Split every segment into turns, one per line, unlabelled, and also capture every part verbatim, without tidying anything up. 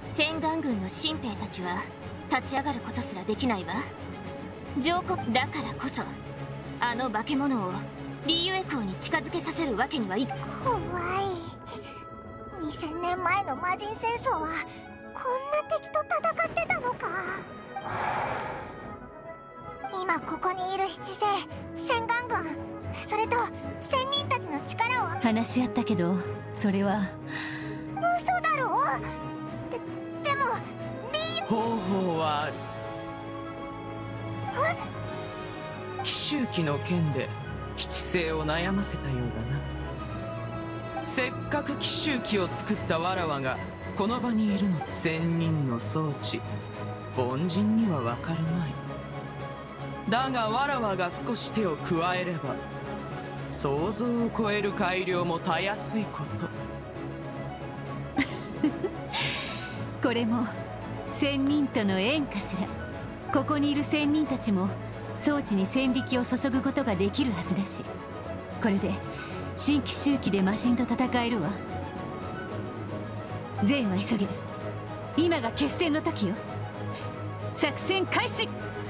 洗顔軍の新兵たちは立ち上がることすらできないわ。上国だからこそあの化け物をリーユエ公に近づけさせるわけにはいか。
怖い。にせんねんまえの魔人戦争はこんな敵と戦ってたのか。今ここにいる七星、洗顔軍、それと仙人たちの力を
話し合ったけど、それは
嘘だろ。ででもリー
方法はある。奇襲記の件で吉星を悩ませたようだな。せっかく奇襲記を作ったわらわがこの場にいるの。仙人の装置、凡人にはわかるまい。だがわらわが少し手を加えれば想像を超える改良もたやすいこと。
これも仙人との縁かしら。ここにいる仙人たちも装置に戦力を注ぐことができるはずだし、これで新奇襲記で魔人と戦えるわ。全は急げ。今が決戦の時よ。作戦開始。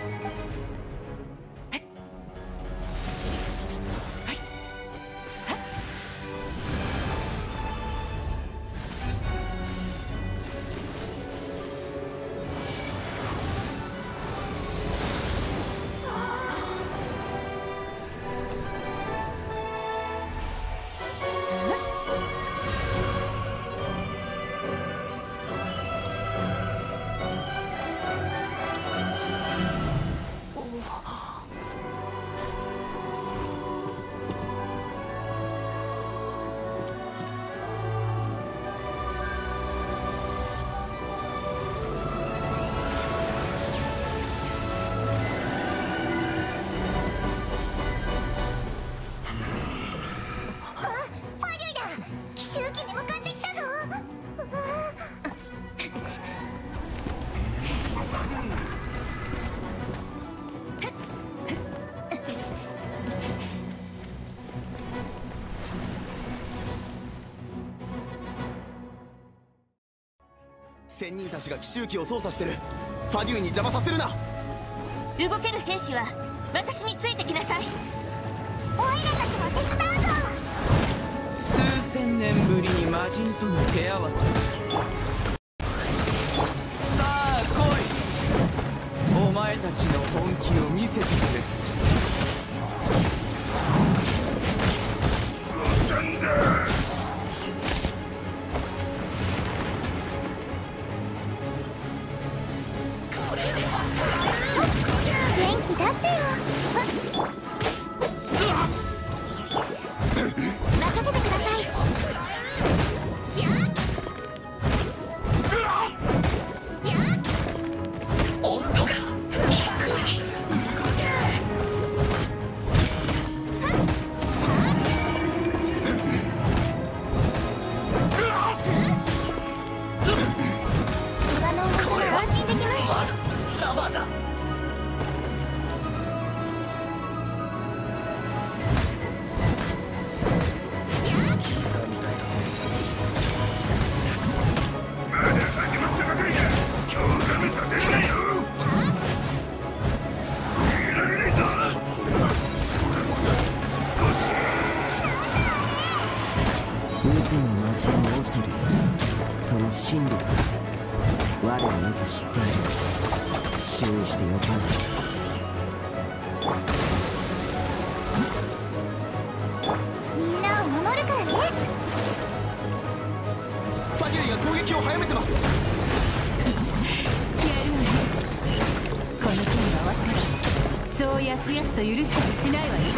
仙人たちが奇襲機を操作してる。ファデューに邪魔させるな。
動ける兵士は私についてきなさい。
オイラたちも手伝うぞ。
数千年ぶりに魔人との手合わせ。さあ来い。お前たちの本気を見せてくれ。
元気出してよ。任せてください。やっやっ温度が低い。岩の重さが安心できます。
まだ生だ。
渦の魔人オセル、その真理我はよく知っている。注意してよかろう。
みんなを守るからね。
ファデューが攻撃を早めてます。
やるわね。この件が終わったらそうやすやすと許したりしないわよ。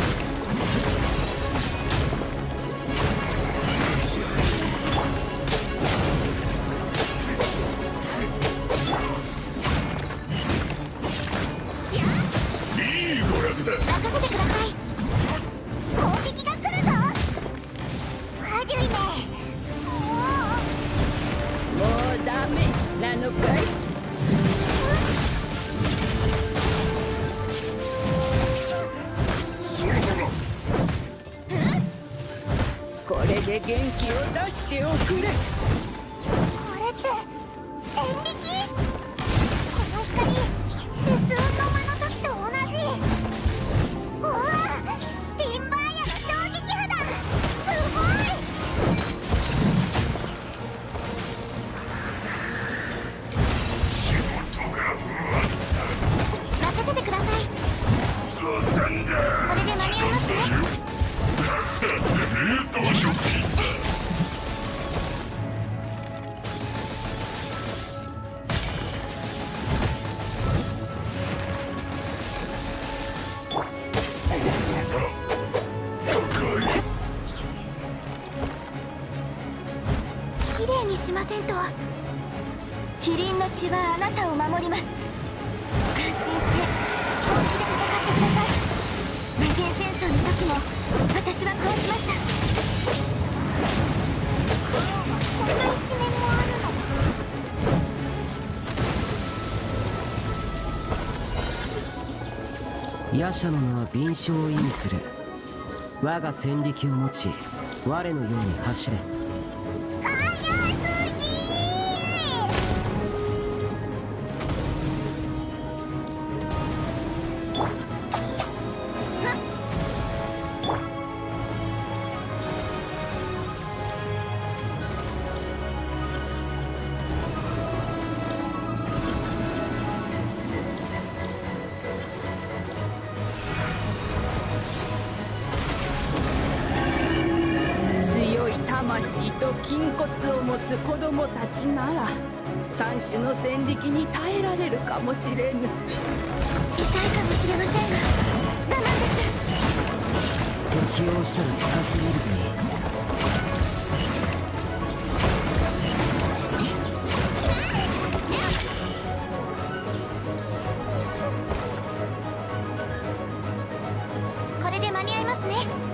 任せてください。攻撃が来るぞ。ファデュイめ。
もうダメなのかい。これで元気を出しておくれ。
これって仙人きれいにしませんと。
キリンの血はあなたを守ります。安心して本気で戦ってください。魔人戦争の時も私はこうしました。
こんな一面もあるの。
夜叉の名は敏捷を意味する。我が戦力を持ち我のように走れ。
魂と筋骨を持つ子供たちなら三種の戦力に耐えられるかもしれぬ。
痛いかもしれませんが我慢です。
適応したら使ってみるといい。
これで間に合いますね。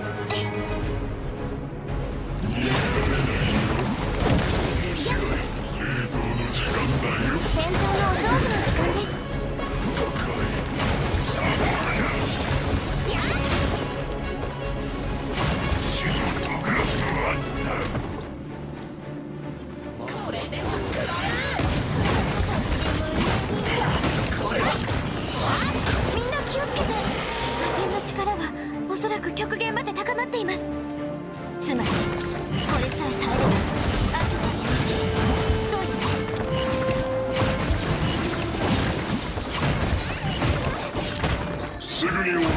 戦場のお掃除の時間です。みんな気をつけて。魔人の力はおそらく極限まで高まっています。
つまりこれさえ耐えればあとはやる。そうよね。
すぐに終わる。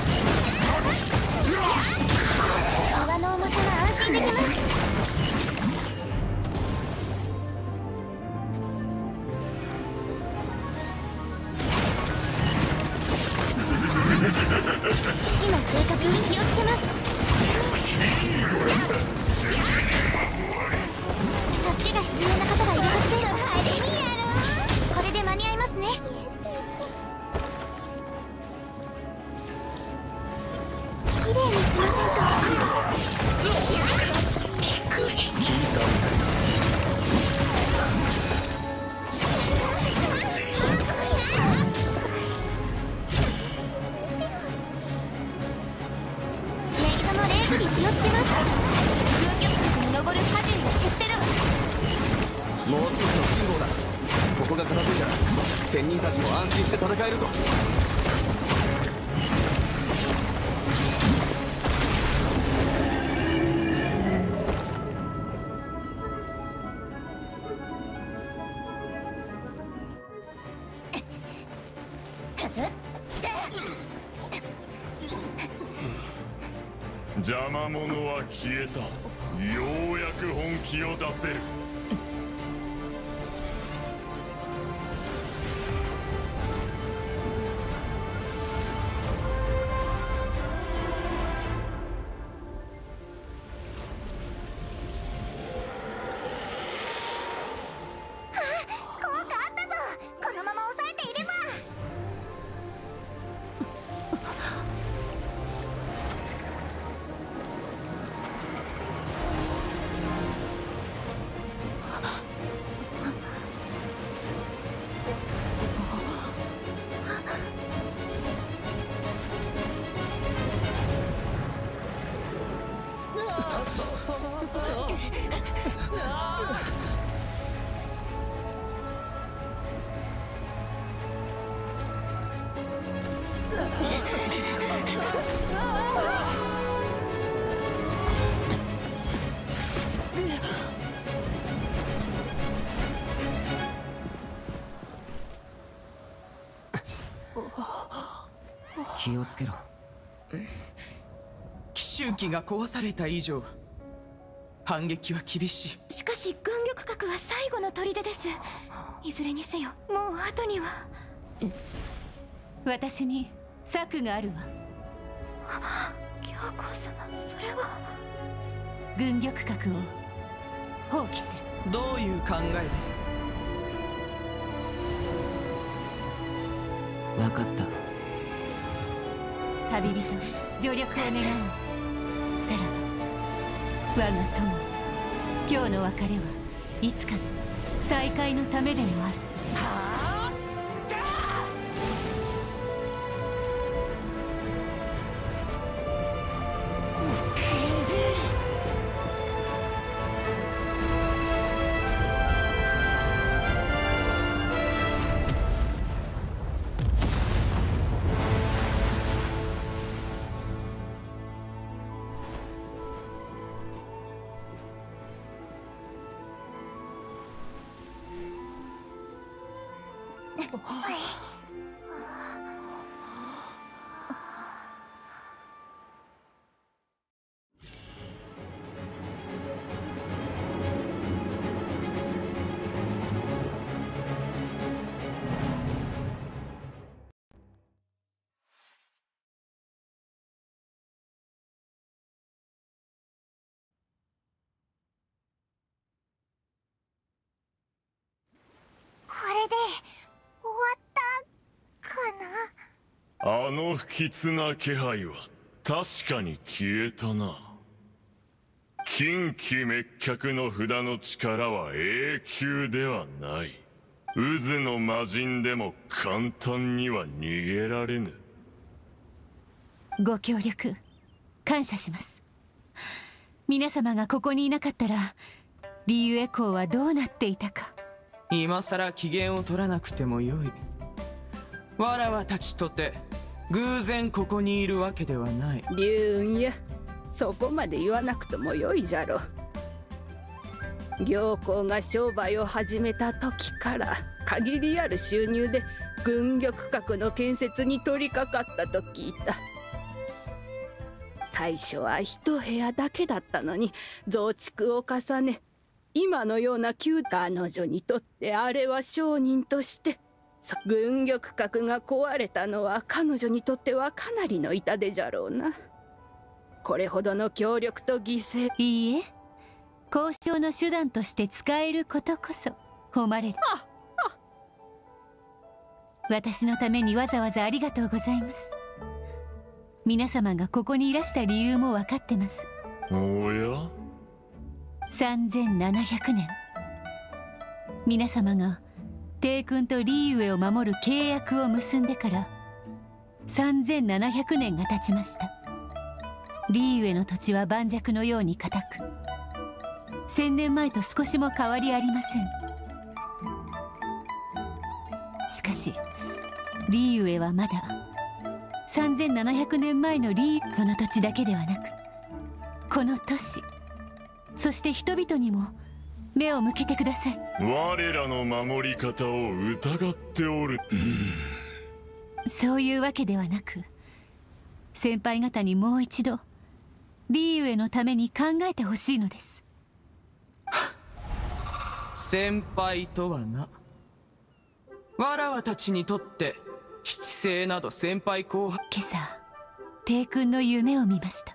泡の重さは安心できます。今計画に気をつけます。助けが必要な方がいるはずです。これで間に合いますね。きれいにしませんと。メイドのレールに気をつけます。
軍玉閣に登るハジンが減ってるわ。
もう少しの辛抱だ。ここが片付いたら仙人たちも安心して戦えるぞ。
邪魔者は消えた。ようやく本気を出せる。
効果あったぞ。このまま抑えていれば。
気をつけろ。
奇襲機が壊された以上反撃は厳しい。
しかし軍玉閣は最後の砦です。いずれにせよもう後には。
私に策があるわ。
教皇様、それは。
軍玉閣を放棄する。
どういう考えで？
分かった。
旅人、助力を願おう。さらば、我が友、今日の別れはいつかの再会のためでもある。
これで終わったかな。
あの不吉な気配は確かに消えたな。近畿滅却の札の力は永久ではない。渦の魔人でも簡単には逃げられぬ。
ご協力感謝します。皆様がここにいなかったらリユエコーはどうなっていたか。
今さら機嫌を取らなくてもよい。わらわたちとて偶然ここにいるわけではない。
龍雲や、そこまで言わなくともよいじゃろう。行幸が商売を始めた時から限りある収入で軍玉閣の建設に取り掛かったと聞いた。最初は一部屋だけだったのに増築を重ね、今のような旧彼女にとってあれは商人として、軍玉閣が壊れたのは彼女にとってはかなりの痛手じゃろうな。これほどの協力と犠牲。
いいえ、交渉の手段として使えることこそ誉れる。
ああ、
私のためにわざわざありがとうございます。皆様がここにいらした理由も分かってます。
おや、
さんぜんななひゃくねん、皆様が帝君とリーウェを守る契約を結んでからさんぜんななひゃくねんが経ちました。リーウェの土地は盤石のように固く、せんねんまえと少しも変わりありません。しかしリーウェはまださんぜんななひゃくねんまえのリーこの土地だけではなく、この都市、そして人々にも目を向けてください。
我らの守り方を疑っておる。
そういうわけではなく、先輩方にもう一度リーウェのために考えてほしいのです。
先輩とはな、わらわたちにとって七星など先輩後輩。
今朝帝君の夢を見ました。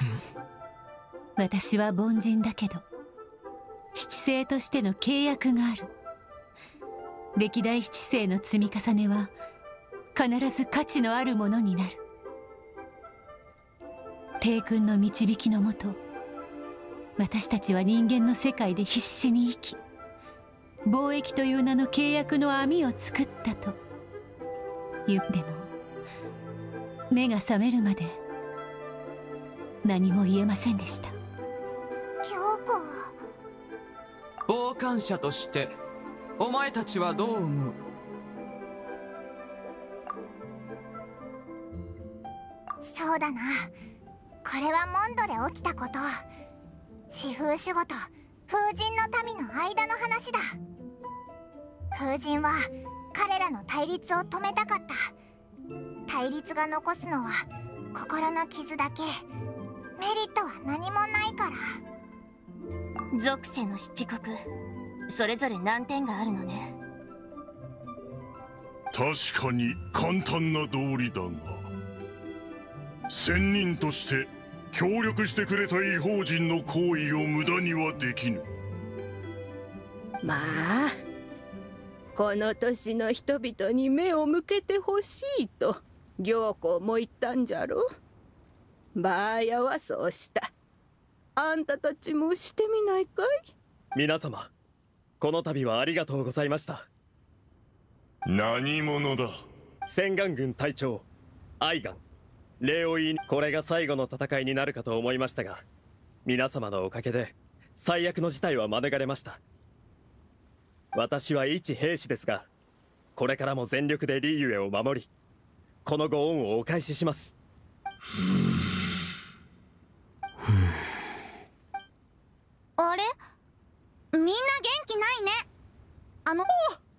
私は凡人だけど七星としての契約がある。歴代七星の積み重ねは必ず価値のあるものになる。帝君の導きのもと、私たちは人間の世界で必死に生き、貿易という名の契約の網を作ったと言っても、目が覚めるまで何も言えませんでした。
京子、
傍観者としてお前たちはどう思う？
そうだな、これはモンドで起きたこと。四風守護と風神の民の間の話だ。風神は彼らの対立を止めたかった。対立が残すのは心の傷だけ。メリットは何もないから。
属性の七国、それぞれ難点があるのね。
確かに簡単な道理だが、仙人として協力してくれた異邦人の行為を無駄にはできぬ。
まあこの年の人々に目を向けてほしいと行幸も言ったんじゃろ。バーヤはそうした。あんたたちもしてみないかい？
皆様、この度はありがとうございました。
何者だ？
洗顔軍隊長アイガン、礼を言いに、これが最後の戦いになるかと思いましたが、皆様のおかげで最悪の事態は免れました。私は一兵士ですが、これからも全力でリーユエを守り、このご恩をお返しします。
あれ、みんな元気ないね。あの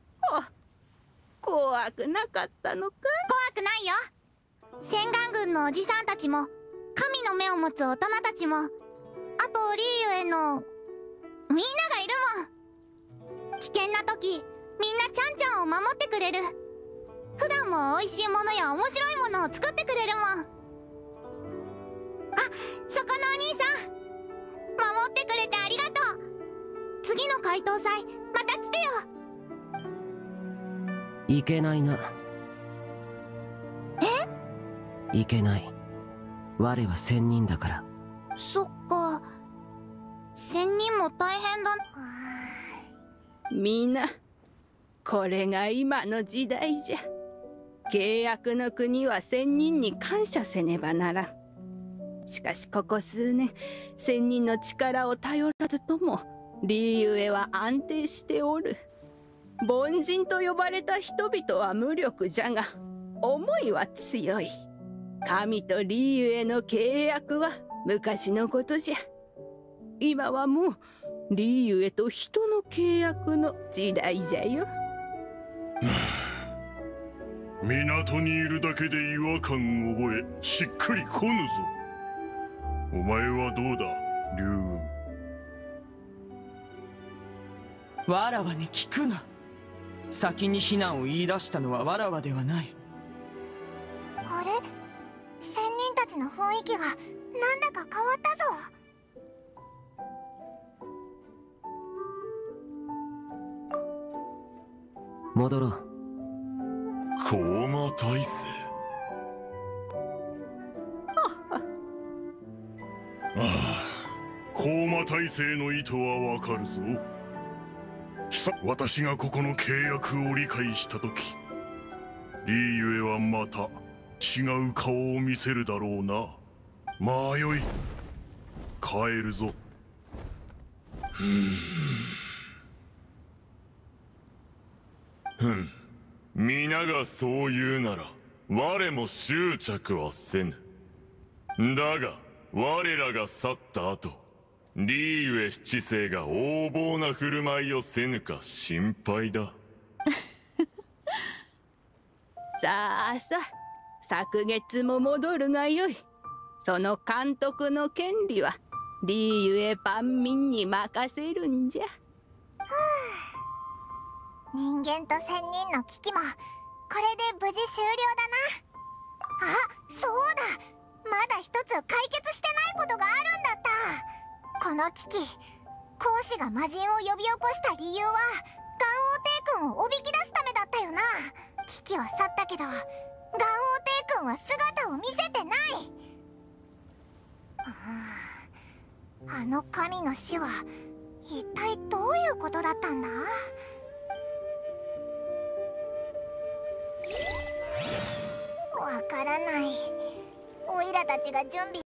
怖くなかったのか？
怖くないよ。洗顔軍のおじさんたちも、神の目を持つ大人たちも、あとリーユエのみんながいるもん。危険な時みんなちゃんちゃんを守ってくれる。普段も美味しいものや面白いものを作ってくれるもん。あ、そこのお兄さん、守ってくれてありがとう。次の解答祭また来てよ。
いけないな。
え？
いけない。我は仙人だから。
そっか、仙人も大変だ。
みんな、これが今の時代じゃ。契約の国は仙人に感謝せねばならん。しかしここ数年、仙人の力を頼らずともリーユエは安定しておる。凡人と呼ばれた人々は無力じゃが、思いは強い。神とリーユエの契約は昔のことじゃ。今はもうリーユエと人の契約の時代じゃよ。
港にいるだけで違和感を覚え、しっくりこぬぞ。お前はどうだ、龍雲。
わらわに聞くな。先に非難を言い出したのはわらわではない。
あれ、仙人たちの雰囲気がなんだか変わったぞ。
戻ろう。
高魔大勢。ああ、高魔大勢の意図はわかるぞ。さ、私がここの契約を理解したとき、リーユエはまた違う顔を見せるだろうな。まあよい、帰るぞ。ふんふん、皆がそう言うなら我も執着はせぬ。だが我らが去った後、リーユエ七世が横暴な振る舞いをせぬか心配だ。
さあさあ、昨月も戻るがよい。その監督の権利はリーユエ万民に任せるんじゃ。
人間と仙人の危機もこれで無事終了だな。あ、そうだ、まだ一つ解決してないことがあるんだった。この危機、孔子が魔人を呼び起こした理由はガンオー帝君をおびき出すためだったよな。危機は去ったけどガンオー帝君は姿を見せてない。あの神の死は一体どういうことだったんだ？わからない。オイラたちが準備